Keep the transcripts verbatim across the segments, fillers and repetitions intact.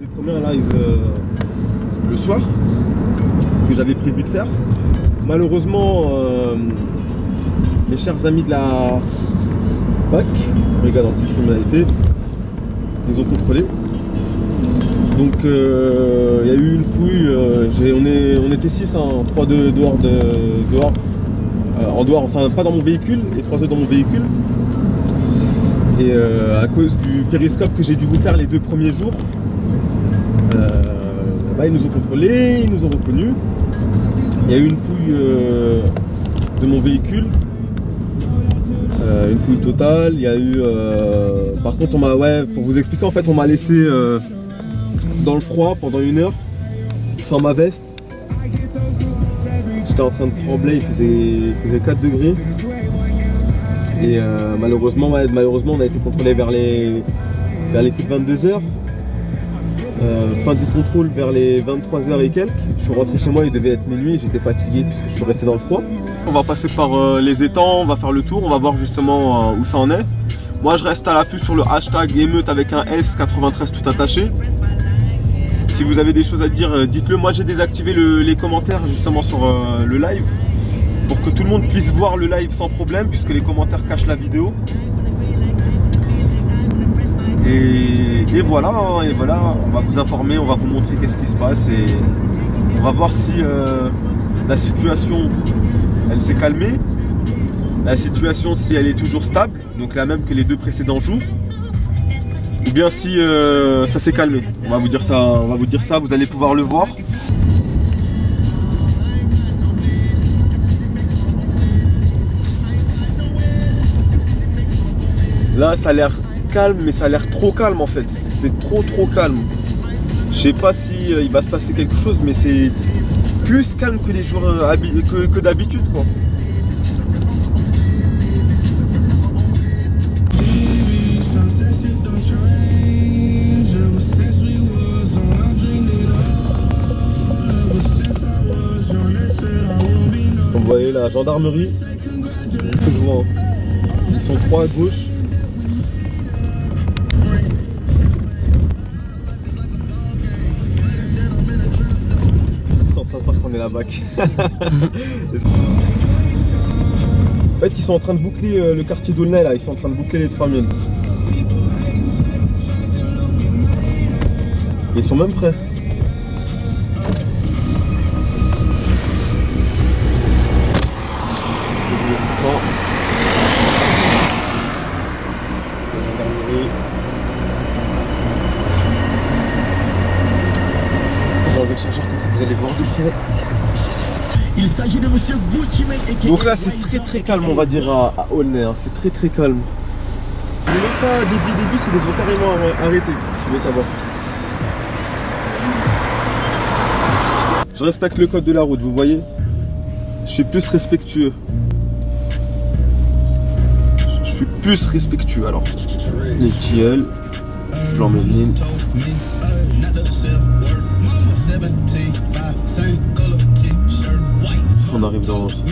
le premier live euh, le soir que j'avais prévu de faire. Malheureusement, euh, mes chers amis de la B A C, brigade anti-criminalité, nous ont contrôlés. Donc il euh, y a eu une fouille, euh, on, est, on était six, hein, trois de, dehors, de, dehors euh, en dehors, enfin pas dans mon véhicule, et trois autres dans mon véhicule. Et euh, à cause du périscope que j'ai dû vous faire les deux premiers jours, euh, bah, ils nous ont contrôlés, ils nous ont reconnus. Il y a eu une fouille euh, de mon véhicule, euh, une fouille totale. Il y a eu, euh, par contre, on m'a, ouais, pour vous expliquer, en fait, on m'a laissé euh, dans le froid pendant une heure, sans ma veste. J'étais en train de trembler, il faisait, il faisait quatre degrés. Et euh, malheureusement, ouais, malheureusement, on a été contrôlé vers les, vers les coups de vingt-deux heures. Euh, fin du contrôle vers les vingt-trois heures et quelques. Je suis rentré chez moi, il devait être minuit, j'étais fatigué puisque je suis resté dans le froid. On va passer par euh, les étangs, on va faire le tour, on va voir justement euh, où ça en est. Moi je reste à l'affût sur le hashtag émeute avec un S quatre-vingt-treize tout attaché. Si vous avez des choses à dire, euh, dites-le. Moi j'ai désactivé le, les commentaires justement sur euh, le live pour que tout le monde puisse voir le live sans problème puisque les commentaires cachent la vidéo. Et, et voilà, et voilà, on va vous informer, on va vous montrer qu'est-ce qui se passe et on va voir si euh, la situation elle s'est calmée, la situation si elle est toujours stable, donc la même que les deux précédents jours, ou bien si euh, ça s'est calmé. On va vous dire ça, on va vous dire ça, vous allez pouvoir le voir. Là, ça a l'air calme, mais ça a l'air trop calme en fait. C'est trop trop calme. Je sais pas si euh, il va se passer quelque chose, mais c'est plus calme que les jours euh, que, que d'habitude quoi. Comme vous voyez la gendarmerie, que je vois, hein. Ils sont trois à gauche. On est la B A C. En fait, ils sont en train de boucler euh, le quartier d'Aulnay là, ils sont en train de boucler les trois mille. Ils sont même prêts. Le chargeur comme ça vous allez voir de près. Il s'agit de monsieur Gucci. Donc là c'est très très calme on va dire à, à Aulnay, hein. C'est très très calme. Il n'y a même pas des début, c'est des ont carrément arrêté si tu veux savoir. Je respecte le code de la route, vous voyez. Je suis plus respectueux. Je suis plus respectueux alors. Les tilleuls, blanc méline. On arrive dans ce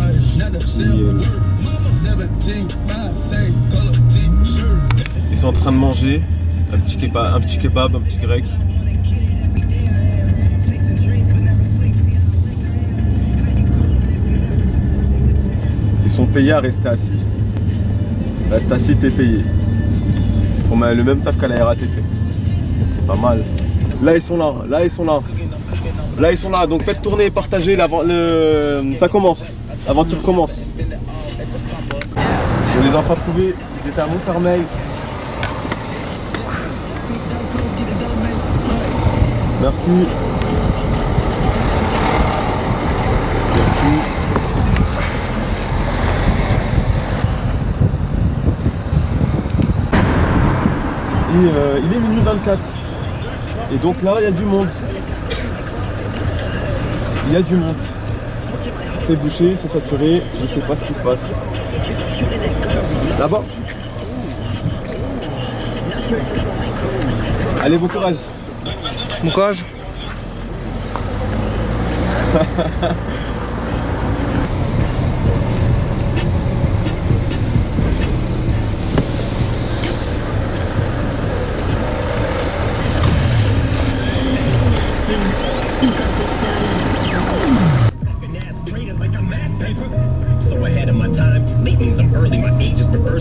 ils sont en train de manger un petit kebab, un petit kebab, un petit grec. Ils sont payés à rester assis. Reste assis, t'es payé. On met le même taf qu'à la R A T P. C'est pas mal. Là ils sont là, là ils sont là. Là ils sont là, donc faites tourner et partagez, le... ça commence, l'aventure commence. On les a enfin trouvés, ils étaient à Montfermeil. Merci. Merci. Et euh, il est minuit vingt-quatre. Et donc là il y a du monde. Il y a du monde. C'est bouché, c'est saturé, je ne sais pas ce qui se passe. Là-bas. Allez, bon courage. Bon courage.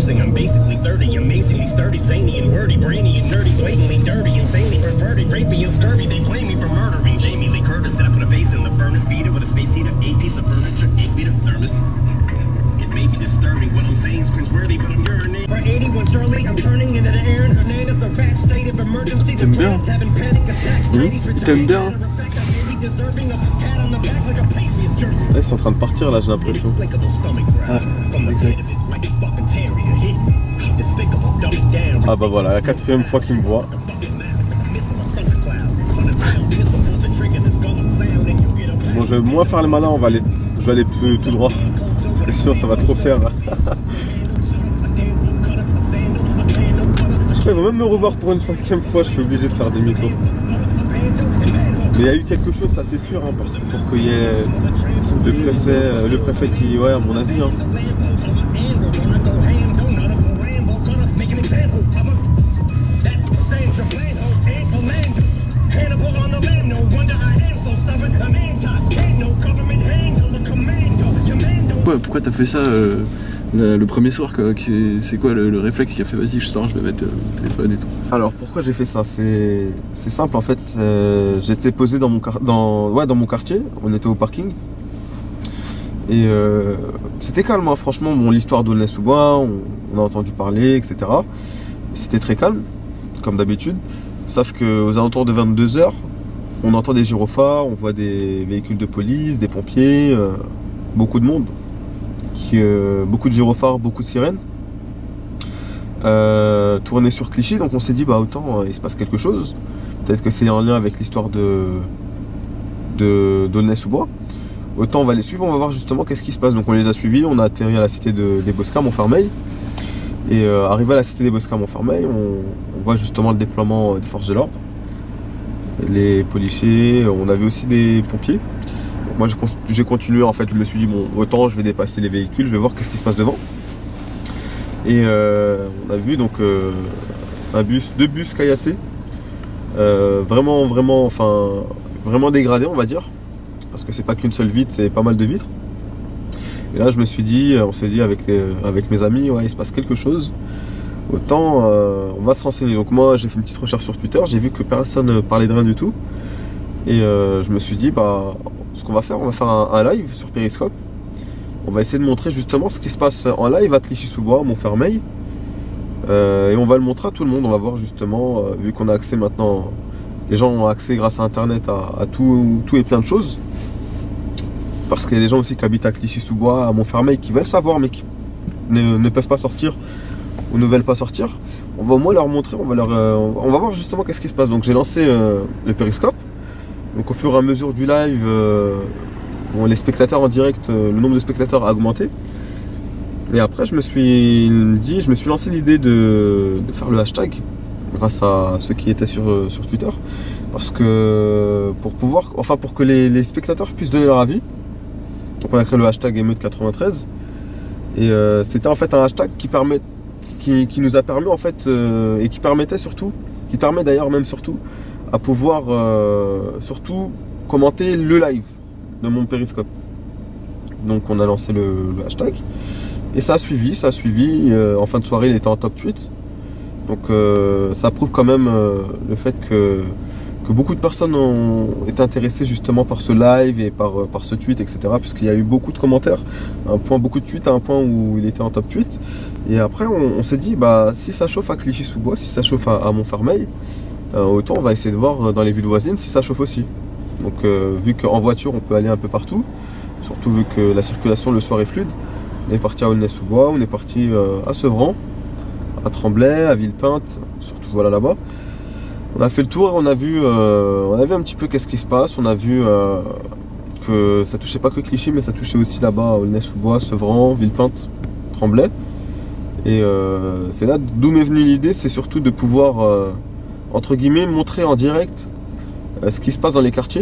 reversing. I'm basically thirty, amazingly sturdy, zany and wordy, brainy and nerdy, blatantly dirty, insanely perverted, rapey and scurvy. They blame me for murdering Jamie Lee Curtis. Said I put a face in the furnace, beat it with a space heater, eight piece of furniture, eight meter thermos. It may be disturbing, what I'm saying is cringeworthy, but I'm urinating. For eighty-one Shirley, I'm turning into the air, and her name is a bad state of emergency. The planet's having panic attacks. T'aimes bien? Là, ils sont en train de partir, là, j'ai l'impression. Ah, exact. Ah bah voilà, la quatrième fois qu'ils me voient. Bon, je vais moins faire le malin, on va aller, je vais aller tout, tout droit. Sinon, ça va trop faire. Je crois qu'ils vont même me revoir pour une cinquième fois, je suis obligé de faire demi-tour. Mais il y a eu quelque chose, ça c'est sûr, hein, parce que pour qu'il y ait le préfet, le préfet qui, ouais, à mon avis. Hein. Pourquoi, pourquoi t'as fait ça euh, le, le premier soir? C'est quoi le, le réflexe qui a fait vas-y je sors, je vais mettre euh, le téléphone et tout? Alors pourquoi j'ai fait ça? C'est simple en fait, euh, j'étais posé dans mon, dans, ouais, dans mon quartier, on était au parking. Et euh, c'était calme, hein, franchement, bon, l'histoire d'Aulnay-sous-Bois, on, on a entendu parler, et cetera. C'était très calme, comme d'habitude. Sauf qu'aux alentours de vingt-deux heures, on entend des gyrophares, on voit des véhicules de police, des pompiers, euh, beaucoup de monde. Qui, euh, beaucoup de gyrophares, beaucoup de sirènes. Euh, tourné sur Clichy, donc on s'est dit, bah autant, euh, il se passe quelque chose. Peut-être que c'est en lien avec l'histoire de d'Aulnay-sous-Bois. Autant on va les suivre, on va voir justement qu'est-ce qui se passe. Donc on les a suivis, on a atterri à la cité de, des Boscas, Montfermeil. Et euh, arrivé à la cité des Boscas, Montfermeil, on, on voit justement le déploiement des forces de l'ordre. Les policiers, on avait aussi des pompiers. Donc moi j'ai continué, en fait, je me suis dit, bon, autant je vais dépasser les véhicules, je vais voir qu'est-ce qui se passe devant. Et euh, on a vu donc euh, un bus, deux bus caillassés, euh, vraiment, vraiment, enfin, vraiment dégradés, on va dire. Parce que c'est pas qu'une seule vitre, c'est pas mal de vitres. Et là je me suis dit, on s'est dit avec, les, avec mes amis, ouais, il se passe quelque chose. Autant euh, on va se renseigner. Donc moi j'ai fait une petite recherche sur Twitter, j'ai vu que personne ne parlait de rien du tout. Et euh, je me suis dit, bah ce qu'on va faire, on va faire un, un live sur Periscope. On va essayer de montrer justement ce qui se passe en live à Clichy-sous-Bois, Montfermeil. Euh, et on va le montrer à tout le monde, on va voir justement, euh, vu qu'on a accès maintenant, les gens ont accès grâce à internet à, à tout, tout et plein de choses. Parce qu'il y a des gens aussi qui habitent à Clichy-sous-Bois, à Montfermeil, qui veulent savoir mais qui ne, ne peuvent pas sortir ou ne veulent pas sortir. On va au moins leur montrer, on va, leur, euh, on va voir justement qu'est-ce qui se passe. Donc j'ai lancé euh, le Periscope. Donc au fur et à mesure du live, euh, bon, les spectateurs en direct, euh, le nombre de spectateurs a augmenté. Et après je me suis dit, je me suis lancé l'idée de, de faire le hashtag grâce à ceux qui étaient sur, sur Twitter. Parce que pour pouvoir, enfin pour que les, les spectateurs puissent donner leur avis. Donc on a créé le hashtag émeute quatre-vingt-treize et euh, c'était en fait un hashtag qui permet, qui, qui nous a permis en fait euh, et qui permettait surtout, qui permet d'ailleurs même surtout à pouvoir euh, surtout commenter le live de mon Periscope. Donc on a lancé le, le hashtag et ça a suivi, ça a suivi. Euh, en fin de soirée il était en top tweet. Donc euh, ça prouve quand même euh, le fait que que beaucoup de personnes ont été intéressées justement par ce live et par, par ce tweet, et cetera. Puisqu'il y a eu beaucoup de commentaires, un point, beaucoup de tweets à un point où il était en top tweet. Et après, on, on s'est dit, bah, si ça chauffe à Clichy-sous-Bois, si ça chauffe à, à Montfermeil, euh, autant on va essayer de voir dans les villes voisines si ça chauffe aussi. Donc, euh, vu qu'en voiture, on peut aller un peu partout, surtout vu que la circulation le soir est fluide, on est parti à Aulnay-sous-Bois, on est parti euh, à Sevran, à Tremblay, à Villepinte, surtout voilà là-bas. On a fait le tour, on a vu, euh, on a vu un petit peu qu'est-ce qui se passe. On a vu euh, que ça touchait pas que Clichy, mais ça touchait aussi là-bas Aulnay-sous-Bois, Sevran, Villepinte, Tremblay. Et euh, c'est là d'où m'est venue l'idée, c'est surtout de pouvoir, euh, entre guillemets, montrer en direct euh, ce qui se passe dans les quartiers,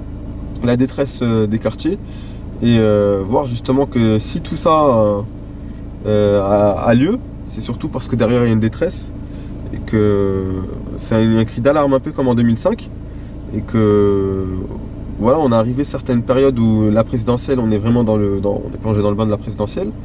la détresse euh, des quartiers, et euh, voir justement que si tout ça euh, a, a lieu, c'est surtout parce que derrière il y a une détresse. Et que c'est un, un cri d'alarme un peu comme en deux mille cinq et que voilà, on est arrivé à certaines périodes où la présidentielle, on est vraiment dans le, dans, on est plongé dans le bain de la présidentielle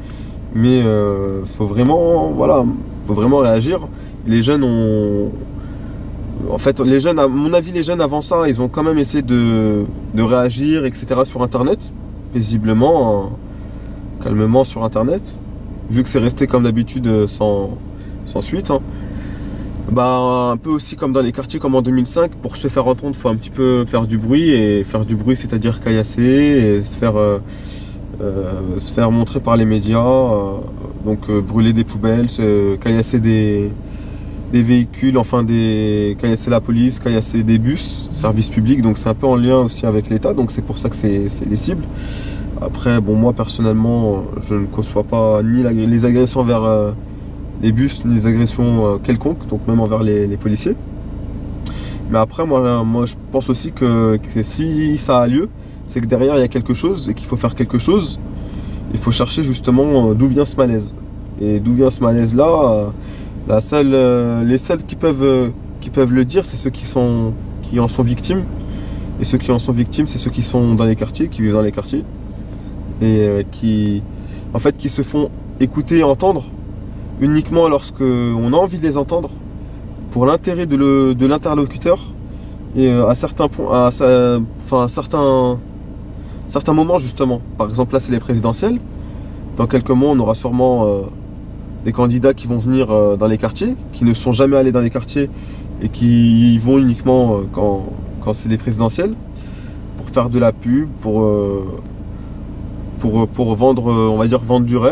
Mais euh, faut vraiment, voilà, faut vraiment réagir. Les jeunes ont, en fait, les jeunes, à mon avis, les jeunes avant ça, ils ont quand même essayé de, de réagir, et cetera sur Internet, paisiblement, hein, calmement sur Internet, vu que c'est resté comme d'habitude sans, sans suite. Hein. Bah, un peu aussi comme dans les quartiers, comme en deux mille cinq, pour se faire entendre, il faut un petit peu faire du bruit, et faire du bruit, c'est-à-dire caillasser, et se faire, euh, euh, se faire montrer par les médias, euh, donc euh, brûler des poubelles, se, caillasser des, des véhicules, enfin des, caillasser la police, caillasser des bus, service public, donc c'est un peu en lien aussi avec l'État, donc c'est pour ça que c'est des cibles. Après, bon, moi personnellement, je ne conçois pas ni la, les agressions vers euh, les bus, ni les agressions euh, quelconques, donc même envers les, les policiers. Mais après, moi, moi je pense aussi que, que si ça a lieu, c'est que derrière il y a quelque chose et qu'il faut faire quelque chose. Il faut chercher justement d'où vient ce malaise. Et d'où vient ce malaise-là, la seule, euh, les seuls qui peuvent, euh, qui peuvent le dire, c'est ceux qui, sont, qui en sont victimes. Et ceux qui en sont victimes, c'est ceux qui sont dans les quartiers, qui vivent dans les quartiers. Et euh, qui, en fait, qui se font écouter et entendre uniquement lorsque on a envie de les entendre, pour l'intérêt de l'interlocuteur, et euh, à certains points, à, à, enfin, à certains, certains moments justement. Par exemple, là c'est les présidentielles. Dans quelques mois, on aura sûrement euh, des candidats qui vont venir euh, dans les quartiers, qui ne sont jamais allés dans les quartiers et qui y vont uniquement euh, quand, quand c'est des présidentielles, pour faire de la pub, pour euh, pour, pour vendre, on va dire, vendre du rêve.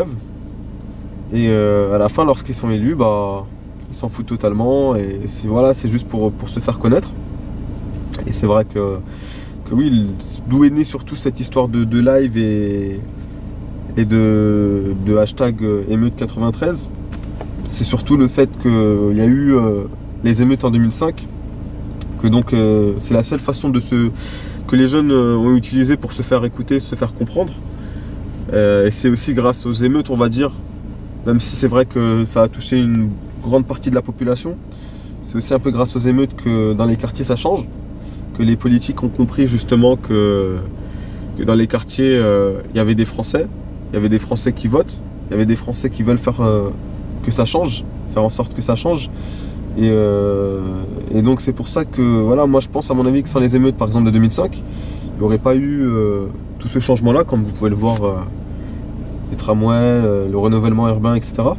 Et euh, à la fin, lorsqu'ils sont élus, bah, ils s'en foutent totalement. Et voilà, c'est juste pour, pour se faire connaître. Et c'est vrai que, que oui, d'où est née surtout cette histoire de, de live et, et de, de hashtag émeute quatre-vingt-treize. C'est surtout le fait qu'il y a eu euh, les émeutes en deux mille cinq. Que donc euh, c'est la seule façon de se, que les jeunes ont utilisé pour se faire écouter, se faire comprendre. Euh, et c'est aussi grâce aux émeutes, on va dire, même si c'est vrai que ça a touché une grande partie de la population, c'est aussi un peu grâce aux émeutes que dans les quartiers ça change, que les politiques ont compris justement que, que dans les quartiers, euh, il y avait des Français, il y avait des Français qui votent, il y avait des Français qui veulent faire euh, que ça change, faire en sorte que ça change. Et, euh, et donc c'est pour ça que, voilà, moi je pense à mon avis que sans les émeutes par exemple de deux mille cinq, il n'y aurait pas eu euh, tout ce changement-là, comme vous pouvez le voir, euh, les tramways, euh, le renouvellement urbain, et cetera.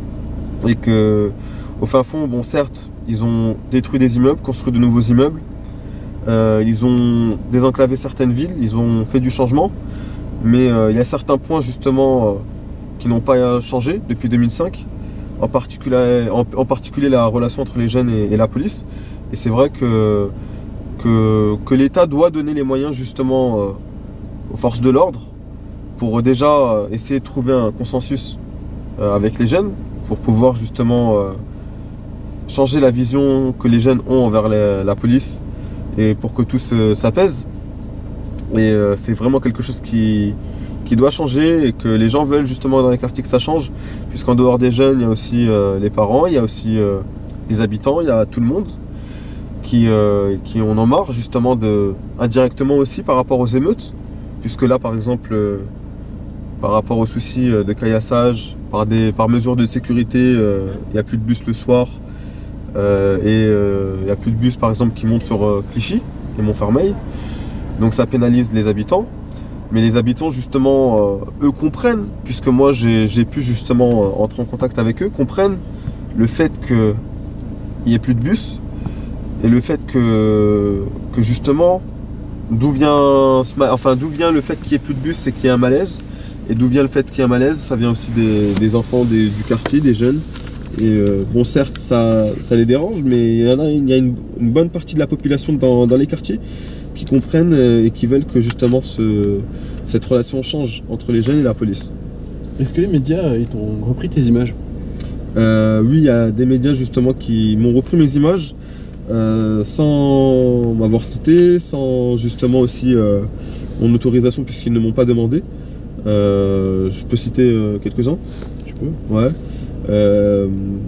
Et que, au fin fond, bon, certes, ils ont détruit des immeubles, construit de nouveaux immeubles, euh, ils ont désenclavé certaines villes, ils ont fait du changement, mais euh, il y a certains points justement euh, qui n'ont pas changé depuis deux mille cinq, en particulier, en, en particulier la relation entre les jeunes et, et la police. Et c'est vrai que, que, que l'État doit donner les moyens justement euh, aux forces de l'ordre pour déjà essayer de trouver un consensus euh, avec les jeunes, pour pouvoir justement euh, changer la vision que les jeunes ont envers les, la police, et pour que tout s'apaise. Et euh, c'est vraiment quelque chose qui, qui doit changer, et que les gens veulent justement dans les quartiers que ça change, puisqu'en dehors des jeunes, il y a aussi euh, les parents, il y a aussi euh, les habitants, il y a tout le monde qui, euh, qui en ont marre justement de, indirectement aussi par rapport aux émeutes, puisque là par exemple, euh, par rapport aux soucis de caillassage, par, des, par mesure de sécurité, euh, il n'y a plus de bus le soir, euh, et euh, il n'y a plus de bus par exemple qui montent sur euh, Clichy et Montfermeil, donc ça pénalise les habitants. Mais les habitants justement, euh, eux comprennent, puisque moi j'ai pu justement euh, entrer en contact avec eux, comprennent le fait qu'il n'y ait plus de bus, et le fait que, que justement, d'où vient, enfin, d'où vient le fait qu'il n'y ait plus de bus, c'est qu'il y a un malaise. Et d'où vient le fait qu'il y a un malaise, ça vient aussi des, des enfants des, du quartier, des jeunes. Et euh, bon, certes, ça, ça les dérange, mais il y, en a, il y a une, une bonne partie de la population dans, dans les quartiers qui comprennent et qui veulent que justement ce, cette relation change entre les jeunes et la police. Est-ce que les médias ils t'ont repris tes images? euh, Oui, il y a des médias justement qui m'ont repris mes images euh, sans m'avoir cité, sans justement aussi euh, mon autorisation, puisqu'ils ne m'ont pas demandé. Euh, je peux citer euh, quelques-uns. Tu peux. Ouais. Euh,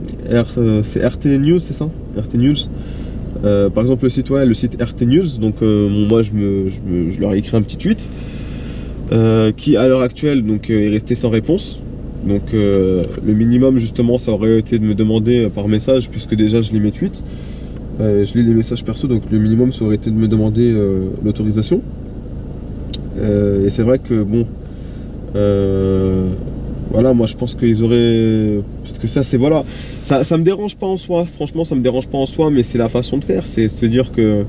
c'est R T News, c'est ça? R T News. Euh, par exemple, le site, ouais, le site R T News. Donc, euh, moi, je, me, je, me, je leur ai écrit un petit tweet euh, qui, à l'heure actuelle, donc, euh, est resté sans réponse. Donc euh, le minimum justement ça aurait été de me demander par message, puisque déjà je lis mes tweets, euh, je lis les messages perso, donc le minimum ça aurait été de me demander euh, l'autorisation. Euh, et c'est vrai que bon, euh, voilà, moi je pense qu'ils auraient, parce que ça c'est voilà, ça, ça me dérange pas en soi, franchement ça me dérange pas en soi, mais c'est la façon de faire, c'est se dire que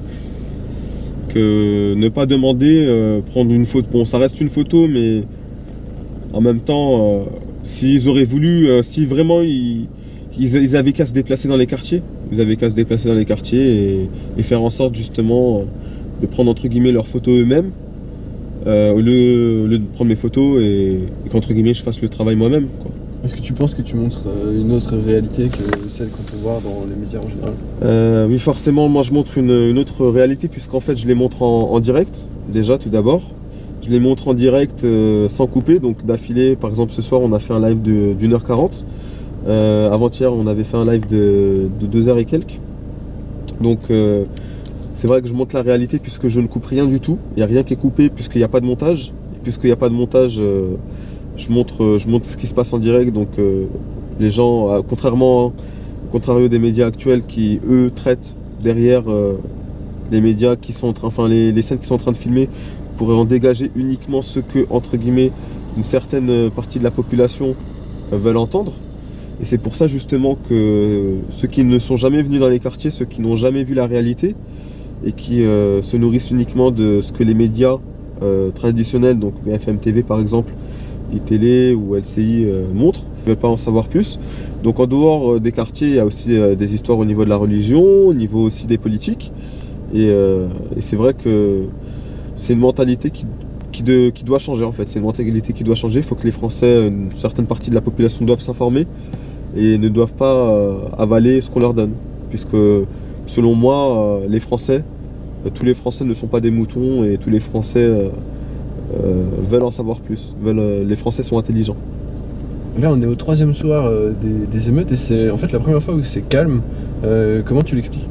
que ne pas demander, euh, prendre une photo, bon ça reste une photo, mais en même temps, euh, s'ils auraient voulu, euh, si vraiment ils, ils, ils avaient qu'à se déplacer dans les quartiers, ils avaient qu'à se déplacer dans les quartiers et, et faire en sorte justement de prendre entre guillemets leurs photos eux-mêmes, euh, au, lieu, au lieu de prendre mes photos et, et qu'entre guillemets je fasse le travail moi-même, quoi. Est-ce que tu penses que tu montres une autre réalité que celle qu'on peut voir dans les médias en général? euh, Oui, forcément, moi je montre une, une autre réalité, puisqu'en fait je les montre en, en direct, déjà tout d'abord. Je les montre en direct euh, sans couper, donc d'affilée. Par exemple, ce soir on a fait un live d'une heure quarante. Euh, Avant-hier on avait fait un live de, de deux heures et quelques. Donc euh, c'est vrai que je montre la réalité puisque je ne coupe rien du tout. Il n'y a rien qui est coupé puisqu'il n'y a pas de montage. Et puisqu'il n'y a pas de montage, euh, je, montre, je montre ce qui se passe en direct. Donc euh, les gens, euh, contrairement, contrario des médias actuels qui eux traitent derrière euh, les médias qui sont en train, enfin les, les scènes qui sont en train de filmer, pourraient en dégager uniquement ce que, entre guillemets, une certaine partie de la population veulent entendre. Et c'est pour ça justement que ceux qui ne sont jamais venus dans les quartiers, ceux qui n'ont jamais vu la réalité et qui euh, se nourrissent uniquement de ce que les médias euh, traditionnels, donc B F M T V par exemple, I Télé ou L C I euh, montrent, ne veulent pas en savoir plus. Donc en dehors des quartiers, il y a aussi euh, des histoires au niveau de la religion, au niveau aussi des politiques. Et, euh, et c'est vrai que c'est une mentalité qui, qui, de, qui doit changer en fait. C'est une mentalité qui doit changer. Il faut que les Français, une certaine partie de la population doivent s'informer et ne doivent pas euh, avaler ce qu'on leur donne. Puisque selon moi, euh, les Français, euh, tous les Français ne sont pas des moutons et tous les Français euh, euh, veulent en savoir plus. Veulent, euh, les Français sont intelligents. Là on est au troisième soir euh, des, des émeutes et c'est en fait la première fois où c'est calme. Euh, comment tu l'expliques?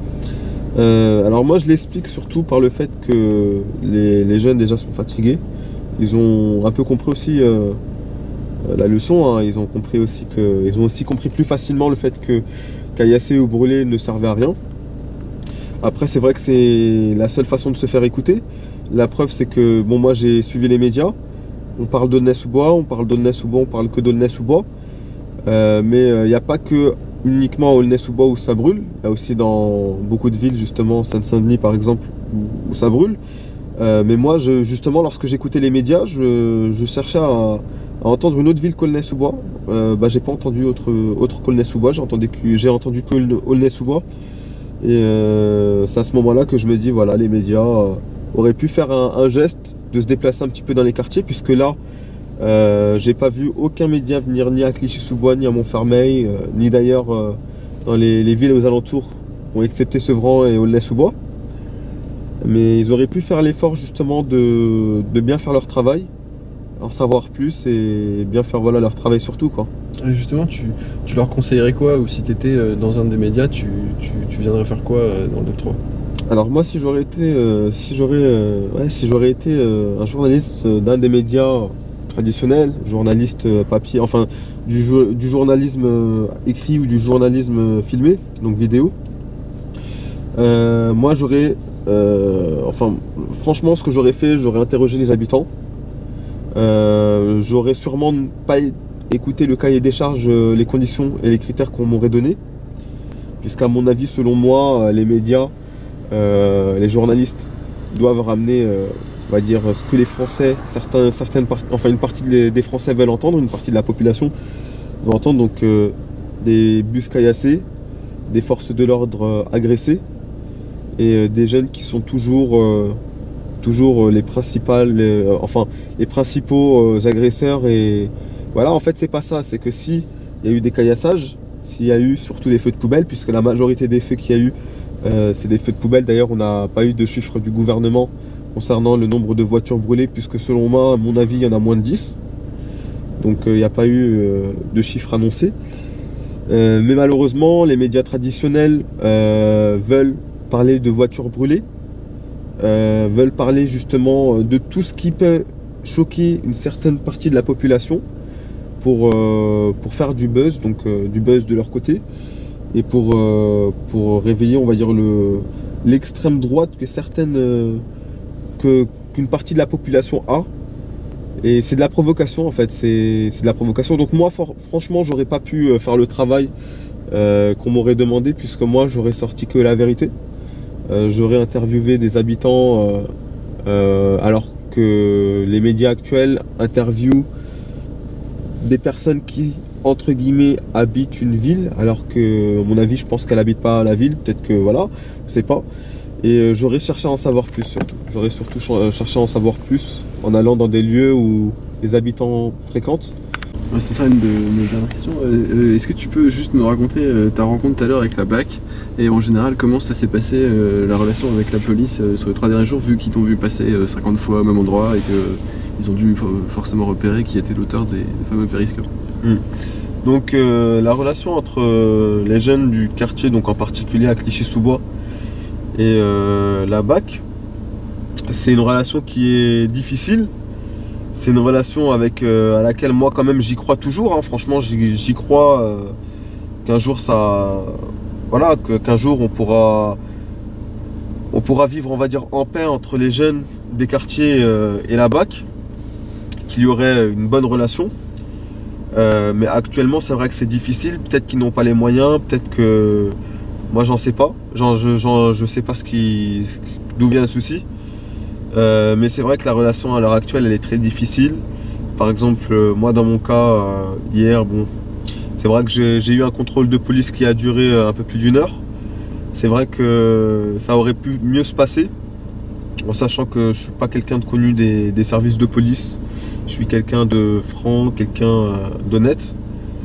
Euh, alors moi je l'explique surtout par le fait que les, les jeunes déjà sont fatigués. Ils ont un peu compris aussi euh, la leçon, hein. Ils ont compris aussi que, ils ont aussi compris plus facilement le fait que caillasser ou brûler ne servait à rien. Après c'est vrai que c'est la seule façon de se faire écouter. La preuve c'est que bon, moi j'ai suivi les médias. On parle d'Aulnay-sous-Bois, on parle d'Aulnay-sous-Bois, on parle que d'Aulnay-sous-Bois. Euh, mais il euh, n'y a pas que uniquement à Aulnay-sous-Bois où ça brûle. Il y a aussi dans beaucoup de villes, justement, Seine-Saint-Denis par exemple, où, où ça brûle. Euh, mais moi, je, justement, lorsque j'écoutais les médias, je, je cherchais à, à entendre une autre ville qu'Aulnay-sous-Bois. Euh, bah, j'ai pas entendu autre, autre qu'Aulnay-sous-Bois, j'ai entendu, j'ai entendu qu'Aulnay-sous-Bois. Et euh, c'est à ce moment-là que je me dis, voilà, les médias euh, auraient pu faire un, un geste de se déplacer un petit peu dans les quartiers, puisque là, Euh, j'ai pas vu aucun média venir ni à Clichy-sous-Bois, ni à Montfermeil, euh, ni d'ailleurs euh, dans les, les villes aux alentours, ont excepté Sevran et Aulnay-sous-Bois. Mais ils auraient pu faire l'effort justement de, de bien faire leur travail, en savoir plus et bien faire voilà, leur travail surtout, quoi. Et justement, tu, tu leur conseillerais quoi? Ou si tu étais dans un des médias, tu, tu, tu viendrais faire quoi dans le neuf trois? Alors moi, si j'aurais été, euh, si j'aurais, euh, ouais, si j'aurais été euh, un journaliste d'un des médias traditionnel, journaliste papier, enfin du, du journalisme écrit ou du journalisme filmé, donc vidéo. Euh, moi j'aurais, euh, enfin franchement ce que j'aurais fait, j'aurais interrogé les habitants. Euh, j'aurais sûrement pas écouté le cahier des charges, les conditions et les critères qu'on m'aurait donné, puisqu'à mon avis, selon moi, les médias, euh, les journalistes doivent ramener euh, on va dire ce que les Français, certains, certaines parties, enfin une partie des Français veulent entendre, une partie de la population veut entendre, donc euh, des bus caillassés, des forces de l'ordre euh, agressées et euh, des jeunes qui sont toujours, euh, toujours les principales, les, euh, enfin les principaux euh, agresseurs. Et voilà, en fait c'est pas ça, c'est que si il y a eu des caillassages, s'il y a eu surtout des feux de poubelle, puisque la majorité des feux qu'il y a eu euh, c'est des feux de poubelle. D'ailleurs on n'a pas eu de chiffres du gouvernement concernant le nombre de voitures brûlées, puisque selon moi, à mon avis, il y en a moins de dix. Donc il euh, n'y a pas eu euh, de chiffres annoncés. Euh, mais malheureusement, les médias traditionnels euh, veulent parler de voitures brûlées, euh, veulent parler justement de tout ce qui peut choquer une certaine partie de la population, pour, euh, pour faire du buzz, donc euh, du buzz de leur côté, et pour, euh, pour réveiller, on va dire, le, l'extrême droite que certaines, euh, que, qu'une partie de la population a. Et c'est de la provocation en fait, c'est, c'est de la provocation. Donc moi, for, franchement, j'aurais pas pu faire le travail euh, qu'on m'aurait demandé, puisque moi, j'aurais sorti que la vérité. Euh, j'aurais interviewé des habitants euh, euh, alors que les médias actuels interviewent des personnes qui, entre guillemets, habitent une ville, alors que, à mon avis, je pense qu'elle habite pas la ville, peut-être que, voilà, je sais pas. Et euh, j'aurais cherché à en savoir plus, surtout. J'aurais surtout cherché à en savoir plus en allant dans des lieux où les habitants fréquentent. Ouais, c'est ça une de mes dernières questions. Euh, Est-ce que tu peux juste me raconter euh, ta rencontre tout à l'heure avec la B A C et en général comment ça s'est passé euh, la relation avec la police euh, sur les trois derniers jours, vu qu'ils t'ont vu passer euh, cinquante fois au même endroit et qu'ils ont dû forcément repérer qui était l'auteur des, des fameux périscopes. Mmh. Donc euh, la relation entre euh, les jeunes du quartier, donc en particulier à Clichy-sous-Bois, et euh, la B A C, c'est une relation qui est difficile. C'est une relation avec, euh, à laquelle moi quand même j'y crois toujours, hein. Franchement j'y crois euh, qu'un jour ça... Voilà, qu'un jour on pourra, on pourra vivre, on va dire, en paix entre les jeunes des quartiers euh, et la B A C, qu'il y aurait une bonne relation. Euh, mais actuellement c'est vrai que c'est difficile, peut-être qu'ils n'ont pas les moyens, peut-être que... Moi j'en sais pas, genre, je, genre, je sais pas ce qui, d'où vient le souci. Euh, mais c'est vrai que la relation à l'heure actuelle elle est très difficile. Par exemple, euh, moi dans mon cas, euh, hier, bon, c'est vrai que j'ai eu un contrôle de police qui a duré un peu plus d'une heure. C'est vrai que ça aurait pu mieux se passer, en sachant que je suis pas quelqu'un de connu des, des services de police. Je suis quelqu'un de franc, quelqu'un d'honnête.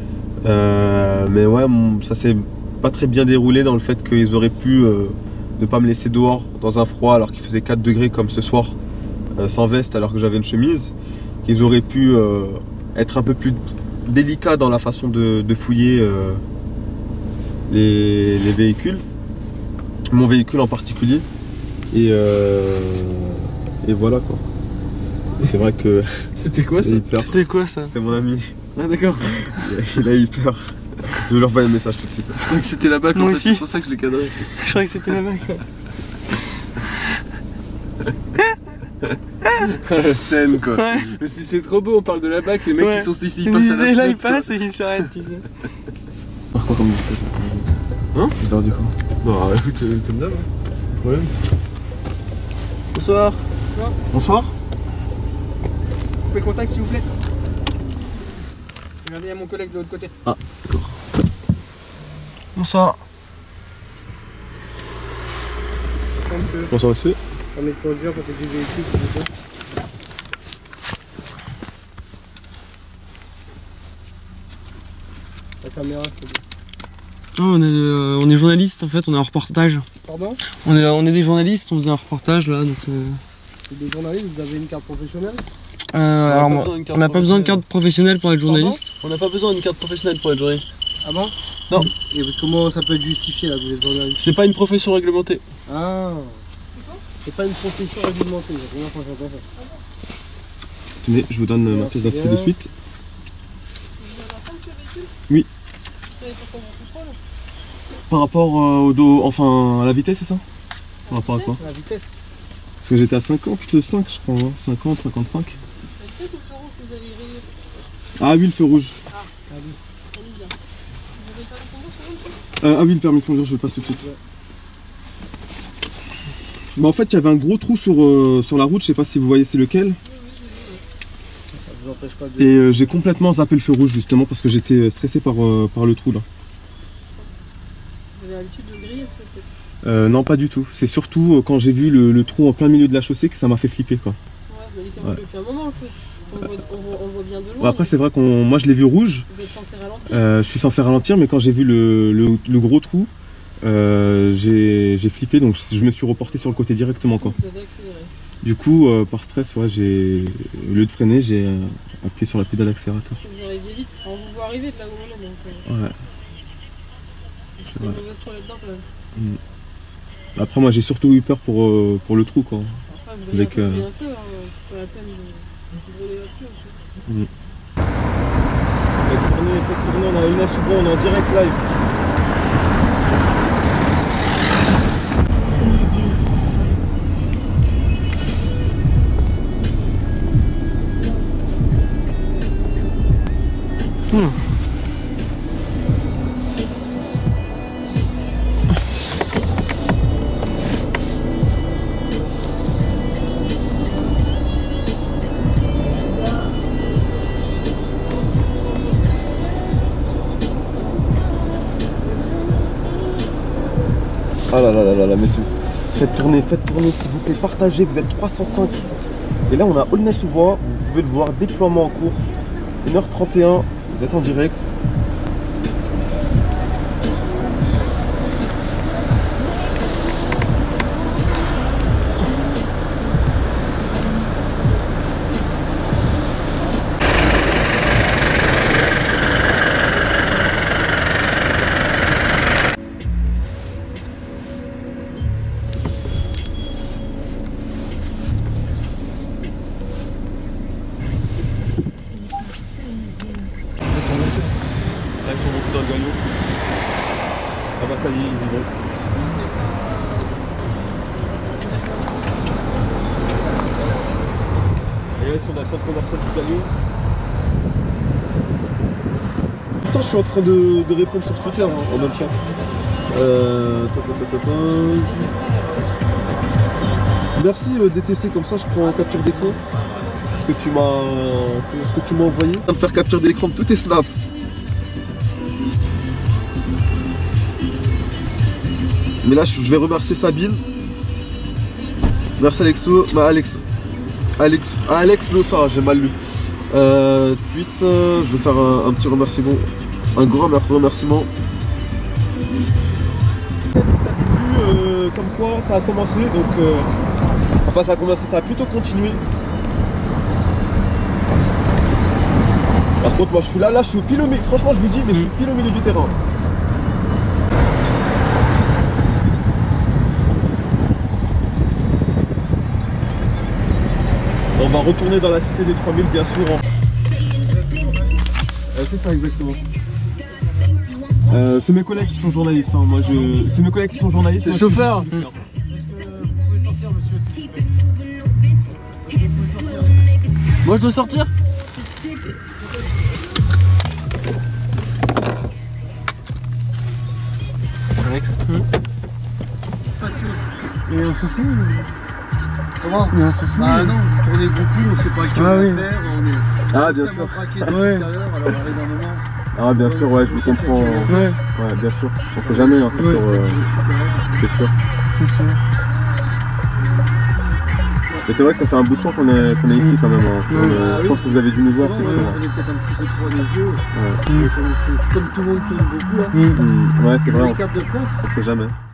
Euh, mais ouais, ça s'est pas très bien déroulé dans le fait qu'ils auraient pu euh, ne pas me laisser dehors dans un froid alors qu'il faisait quatre degrés comme ce soir, euh, sans veste alors que j'avais une chemise. Qu'ils auraient pu euh, être un peu plus délicats dans la façon de, de fouiller euh, les, les véhicules, mon véhicule en particulier. Et, euh, et voilà quoi. C'est vrai que... C'était quoi ça? C'était quoi ça? C'est mon ami. Ah d'accord. Il, il a eu peur. Je vais lui envoyer un message tout de suite. Je crois que c'était la B A C, en fait, c'est pour ça que je l'ai cadré. Je crois que c'était la B A C. La scène quoi. Ouais. Mais si c'est trop beau, on parle de la B A C, les mecs Ouais. qui sont ici, ils Ils passent à la disaient, là ils fenêtre, quoi. passent et ils s'arrêtent, tu sais. Par quoi comme message? Hein? Je leur dis quoi? Bah écoute, euh, comme d'hab, hein. Pas de problème. Bonsoir. Bonsoir. Coupez contact s'il vous plaît. Regardez, il y a mon collègue de l'autre côté. Ah, d'accord. Bonsoir. Bonsoir monsieur. Bonsoir monsieur. Permis de conduire, protéger le véhicule, s'il vous plaît. La caméra, s'il vous plaît. Non, on est, euh, on est journaliste en fait, on est en reportage. Pardon? On est, on est des journalistes, on faisait un reportage là donc. Euh... C'est des journalistes, vous avez une carte professionnelle? Euh, alors, pas moi, besoin d'une carte on n'a pas besoin de carte professionnelle pour être journaliste. On n'a pas besoin d'une carte professionnelle pour être journaliste. Ah bon? Non. Et comment ça peut être justifié là, vous êtes journaliste? C'est pas une profession réglementée. Ah. C'est pas une profession réglementée, c'est la première fois que j'entends ça. Tenez, je vous donne ma pièce d'identité de suite. Oui. Par rapport euh, au dos, enfin à la vitesse, c'est ça? Par rapport à quoi? La vitesse. Parce que j'étais à cinquante-cinq, je crois, hein. cinquante, cinquante-cinq. La vitesse ou le feu rouge que vous avez grillé? Ah oui, le feu rouge. Ah oui. Allez bien. Vous avez pas le conduire sur vous? Euh, ah oui, le permis de conduire, je le passe tout de suite. Bah en fait, il y avait un gros trou sur, euh, sur la route, je sais pas si vous voyez c'est lequel. Ça vous empêche pas de... Et euh, j'ai complètement zappé le feu rouge justement parce que j'étais stressé par, euh, par le trou là. Vous avez l'habitude de griller peut-être? Euh, non, pas du tout. C'est surtout euh, quand j'ai vu le, le trou en plein milieu de la chaussée que ça m'a fait flipper quoi. Ouais, mais il était Ouais. un peu depuis un moment le feu. On, voit, on, voit, on voit bien de loin. Bon, après mais c'est vrai qu'on, moi je l'ai vu rouge. Vous êtes censé ralentir. Euh, je suis censé ralentir, mais quand j'ai vu le, le, le gros trou, euh, j'ai j'ai flippé, donc je, je me suis reporté sur le côté directement quoi. Vous avez accéléré. Du coup, euh, par stress, ouais, j'ai, au lieu de freiner, j'ai euh, appuyé sur la pédale d'accélérateur. Vous arriviez vite. On vous voit arriver de là où on est donc. Euh, Ouais. C'était une mauvaise foi là-dedans quand même. Après, moi, j'ai surtout eu peur pour, euh, pour le trou quoi. Après, vous avez Avec, un peu euh, bien fait, hein. C'est pas la peine de, de brûler là-dessus. En fait. Mm. Faites tourner, faites tourner, on a une Subo, on est en direct live. Hmm. Ah là là là là là, messieurs. Faites tourner, faites tourner, s'il vous plaît, partagez, vous êtes trois cent cinq. Et là, on a Aulnay-sous-Bois, vous pouvez le voir, déploiement en cours. une heure trente et un, vous êtes en direct. Là, ils sont montés dans le galop. Ah bah ça y est, ils y vont. Et là, ils sont dans le centre commercial du galop. Putain, je suis en train de, de répondre sur Twitter hein, en même temps. Euh, ta, ta, ta, ta, ta. Merci euh, D T C, comme ça je prends en capture d'écran. Ce que tu m'as ce que tu m'as envoyé. Je viens de faire capture d'écran de tous tes snaps. Mais là je vais remercier Sabine. Merci Alexo. Bah, Alex. Alex. Alex Lossa, j'ai mal lu. Euh, tweet, euh, je vais faire un, un petit remerciement. Un grand remerciement. Ça a vu euh, comme quoi ça a commencé, donc euh, enfin ça a commencé, ça a plutôt continué. Par contre moi je suis là, là je suis au pile au milieu, franchement je vous dis mais je suis pile au milieu du terrain. On va retourner dans la cité des trois mille bien sûr. En... Euh, c'est ça exactement. Euh, c'est mes collègues qui sont journalistes, hein. Moi je. C'est mes collègues qui sont journalistes. C'est le chauffeur. Moi je dois sortir. Alex. Il y a un souci ou... Comment? Il y a un souci. Bah non, tourner le groupe, on sait pas qui Ah on va oui. faire. On est... Ah bien sûr. Tout Ouais. à l'heure, alors arrive un moment. Ah bien sûr, ouais, je vous comprends. Ouais, Ouais, bien sûr. On sait jamais, hein, c'est Ouais. sûr. Euh, c'est sûr. c'est sûr. Mais c'est vrai que ça fait un bout de temps qu'on est, qu'on est ici quand même. Hein. Ouais. Euh, je pense que vous avez dû nous voir, Non, c'est on sûr. est peut-être un petit peu trop les yeux. Ouais. Et comme, c'est- comme tout le monde tourne beaucoup, hein. Mm. Hmm, ouais, c'est vrai, Les on cartes de presse. on sait jamais.